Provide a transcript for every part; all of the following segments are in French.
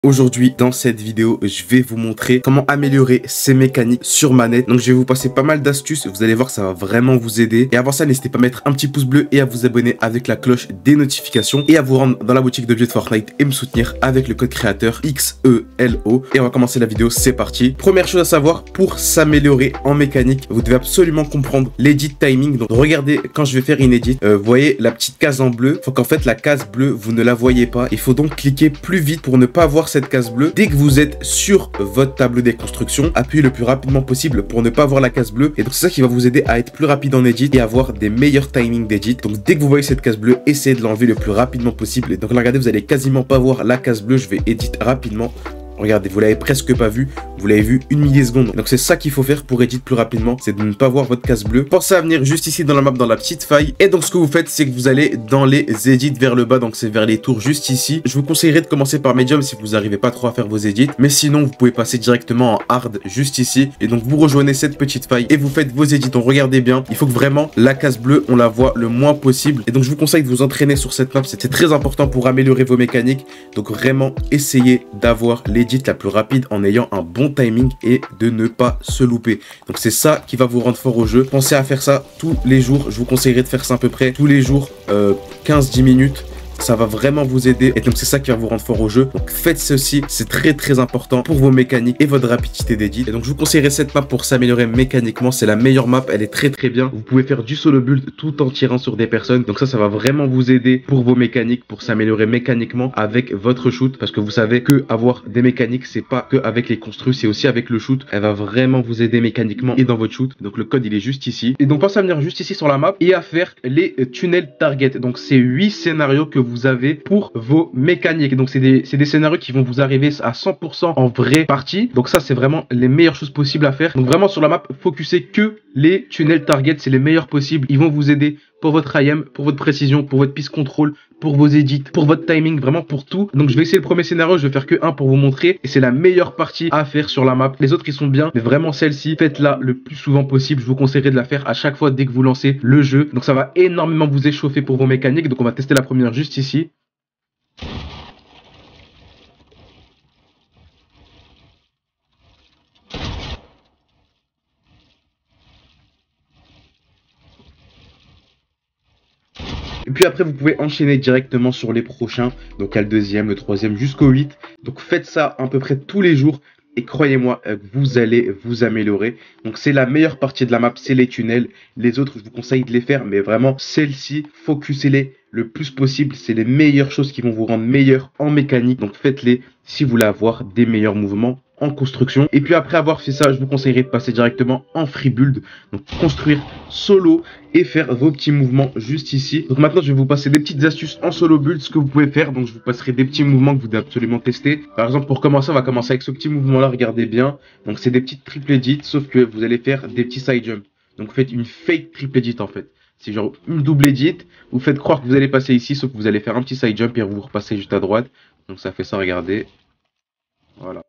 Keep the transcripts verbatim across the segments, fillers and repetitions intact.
Aujourd'hui, dans cette vidéo, je vais vous montrer comment améliorer ces mécaniques sur manette. Donc, je vais vous passer pas mal d'astuces. Vous allez voir, ça va vraiment vous aider. Et avant ça, n'hésitez pas à mettre un petit pouce bleu et à vous abonner avec la cloche des notifications et à vous rendre dans la boutique d'objets de Fortnite et me soutenir avec le code créateur X E L O. Et on va commencer la vidéo, c'est parti. Première chose à savoir, pour s'améliorer en mécanique, vous devez absolument comprendre l'edit timing. Donc, regardez, quand je vais faire une edit, euh, vous voyez la petite case en bleu. Il faut qu'en fait, la case bleue, vous ne la voyez pas. Il faut donc cliquer plus vite pour ne pas voir cette case bleue. Dès que vous êtes sur votre tableau des constructions, appuyez le plus rapidement possible pour ne pas voir la case bleue. Et donc, c'est ça qui va vous aider à être plus rapide en edit et avoir des meilleurs timings d'edit. Donc, dès que vous voyez cette case bleue, essayez de l'enlever le plus rapidement possible. Et donc, là, regardez, vous allez quasiment pas voir la case bleue. Je vais edit rapidement. Regardez, vous l'avez presque pas vu, vous l'avez vu une milliseconde. Donc c'est ça qu'il faut faire pour edit plus rapidement, c'est de ne pas voir votre case bleue. Pensez à venir juste ici dans la map, dans la petite faille. Et donc ce que vous faites, c'est que vous allez dans les edits vers le bas, donc c'est vers les tours juste ici. Je vous conseillerais de commencer par medium si vous n'arrivez pas trop à faire vos edits. Mais sinon, vous pouvez passer directement en hard juste ici. Et donc vous rejoignez cette petite faille et vous faites vos edits. Donc regardez bien, il faut que vraiment la case bleue, on la voit le moins possible. Et donc je vous conseille de vous entraîner sur cette map, c'est très important pour améliorer vos mécaniques. Donc vraiment, essayez d'avoir l'edit la plus rapide en ayant un bon timing et de ne pas se louper. Donc c'est ça qui va vous rendre fort au jeu. Pensez à faire ça tous les jours. Je vous conseillerais de faire ça à peu près tous les jours, euh, quinze dix minutes. Ça va vraiment vous aider et donc c'est ça qui va vous rendre fort au jeu. Donc faites ceci, c'est très très important pour vos mécaniques et votre rapidité d'édit. Et donc je vous conseillerais cette map pour s'améliorer mécaniquement. C'est la meilleure map, elle est très très bien. Vous pouvez faire du solo build tout en tirant sur des personnes. Donc ça, ça va vraiment vous aider pour vos mécaniques, pour s'améliorer mécaniquement avec votre shoot. Parce que vous savez que avoir des mécaniques, c'est pas que avec les construits, c'est aussi avec le shoot. Elle va vraiment vous aider mécaniquement et dans votre shoot. Donc le code il est juste ici. Et donc pensez à venir juste ici sur la map et à faire les tunnels target. Donc c'est huit scénarios que vous vous avez pour vos mécaniques. Donc c'est des, des scénarios qui vont vous arriver à cent pour cent en vraie partie. Donc ça c'est vraiment les meilleures choses possibles à faire. Donc vraiment sur la map, focussez que les tunnels target, c'est les meilleurs possibles. Ils vont vous aider pour votre I M, pour votre précision, pour votre piste contrôle, pour vos edits, pour votre timing, vraiment pour tout. Donc je vais essayer le premier scénario, je vais faire que un pour vous montrer. Et c'est la meilleure partie à faire sur la map. Les autres ils sont bien, mais vraiment celle-ci, faites-la le plus souvent possible. Je vous conseillerais de la faire à chaque fois dès que vous lancez le jeu. Donc ça va énormément vous échauffer pour vos mécaniques. Donc on va tester la première juste ici. Et puis après, vous pouvez enchaîner directement sur les prochains. Donc, à le deuxième, le troisième, jusqu'au huit. Donc, faites ça à peu près tous les jours. Et croyez-moi, vous allez vous améliorer. Donc, c'est la meilleure partie de la map, c'est les tunnels. Les autres, je vous conseille de les faire. Mais vraiment, celles-ci, focusez-les le plus possible. C'est les meilleures choses qui vont vous rendre meilleur en mécanique. Donc, faites-les si vous voulez avoir des meilleurs mouvements en construction. Et puis après avoir fait ça, je vous conseillerais de passer directement en free build, donc construire solo et faire vos petits mouvements juste ici. Donc maintenant je vais vous passer des petites astuces en solo build, ce que vous pouvez faire. Donc je vous passerai des petits mouvements que vous devez absolument tester. Par exemple, pour commencer, on va commencer avec ce petit mouvement là, regardez bien. Donc c'est des petites triple edits, sauf que vous allez faire des petits side jump. Donc vous faites une fake triple edit en fait. C'est genre une double edit, vous faites croire que vous allez passer ici, sauf que vous allez faire un petit side jump et vous repassez juste à droite. Donc ça fait ça, regardez. Voilà.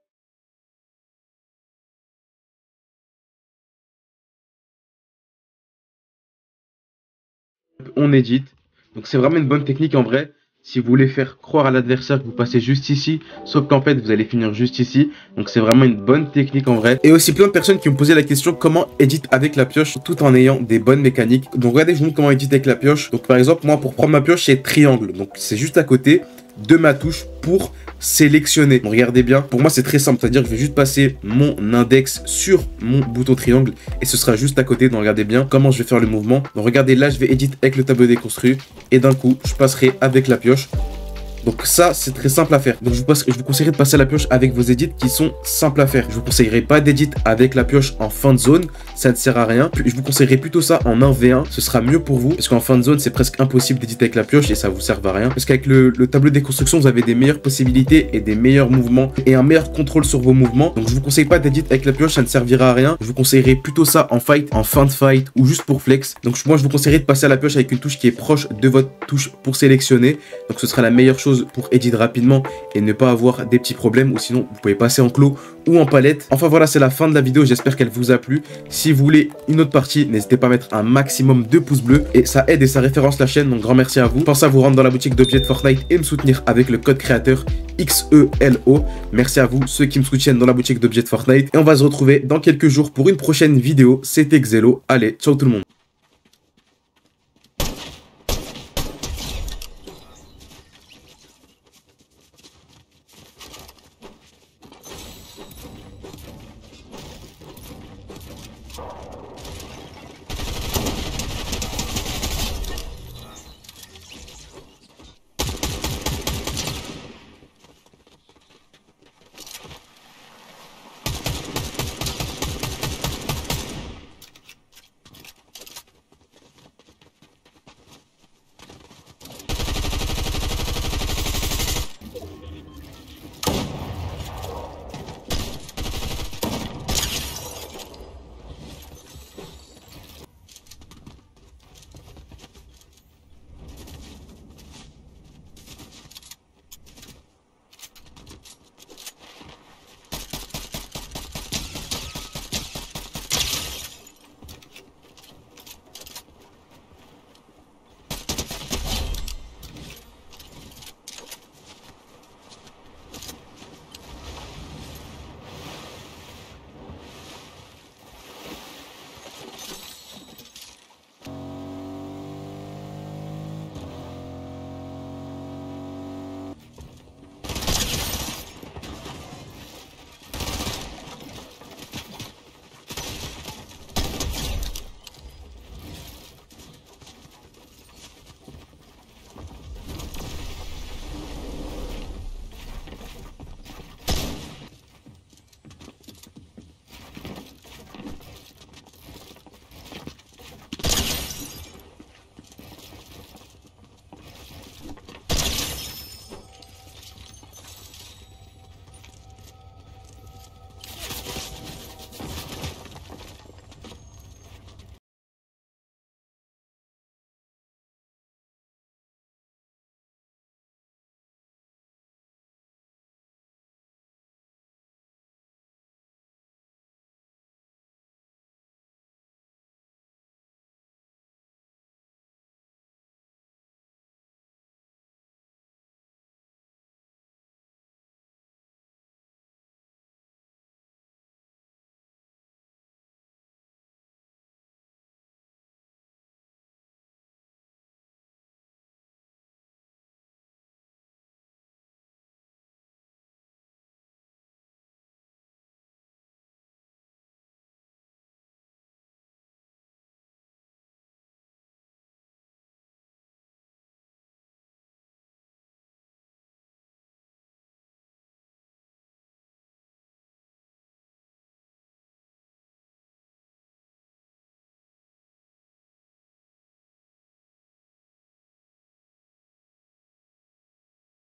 On édite, donc c'est vraiment une bonne technique en vrai. Si vous voulez faire croire à l'adversaire que vous passez juste ici, sauf qu'en fait vous allez finir juste ici. Donc c'est vraiment une bonne technique en vrai. Et aussi plein de personnes qui me posaient la question comment éditer avec la pioche tout en ayant des bonnes mécaniques. Donc regardez, je vous montre comment éditer avec la pioche. Donc par exemple, moi pour prendre ma pioche c'est triangle, donc c'est juste à côté de ma touche pour sélectionner. Bon, regardez bien, pour moi c'est très simple, c'est-à-dire que je vais juste passer mon index sur mon bouton triangle et ce sera juste à côté. Donc regardez bien comment je vais faire le mouvement. Donc regardez, là je vais éditer avec le tableau des construits et d'un coup je passerai avec la pioche. Donc ça, c'est très simple à faire. Donc je vous, passe, je vous conseillerais de passer à la pioche avec vos edits qui sont simples à faire. Je vous conseillerais pas d'édit avec la pioche en fin de zone, ça ne sert à rien. Je vous conseillerais plutôt ça en un v un, ce sera mieux pour vous. Parce qu'en fin de zone, c'est presque impossible d'éditer avec la pioche et ça vous sert à rien. Parce qu'avec le, le tableau des constructions, vous avez des meilleures possibilités et des meilleurs mouvements et un meilleur contrôle sur vos mouvements. Donc je vous conseille pas d'édit avec la pioche, ça ne servira à rien. Je vous conseillerais plutôt ça en fight, en fin de fight ou juste pour flex. Donc moi, je vous conseillerais de passer à la pioche avec une touche qui est proche de votre touche pour sélectionner. Donc ce sera la meilleure chose chose pour edit rapidement et ne pas avoir des petits problèmes, ou sinon vous pouvez passer en clos ou en palette. Enfin voilà, c'est la fin de la vidéo, j'espère qu'elle vous a plu. Si vous voulez une autre partie, n'hésitez pas à mettre un maximum de pouces bleus et ça aide et ça référence la chaîne, donc grand merci à vous. Pensez à vous rendre dans la boutique d'objets de Fortnite et me soutenir avec le code créateur X E L O. Merci à vous ceux qui me soutiennent dans la boutique d'objets de Fortnite et on va se retrouver dans quelques jours pour une prochaine vidéo. C'était Xelo, allez, ciao tout le monde.